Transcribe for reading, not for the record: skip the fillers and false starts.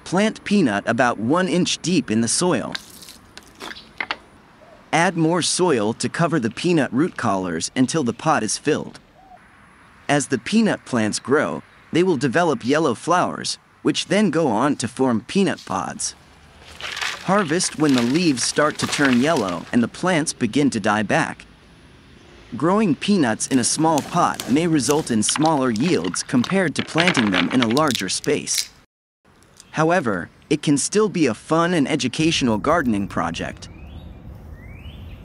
Plant peanut about 1 inch deep in the soil. Add more soil to cover the peanut root collars until the pot is filled. As the peanut plants grow, they will develop yellow flowers, which then go on to form peanut pods. Harvest when the leaves start to turn yellow and the plants begin to die back. Growing peanuts in a small pot may result in smaller yields compared to planting them in a larger space. However, it can still be a fun and educational gardening project.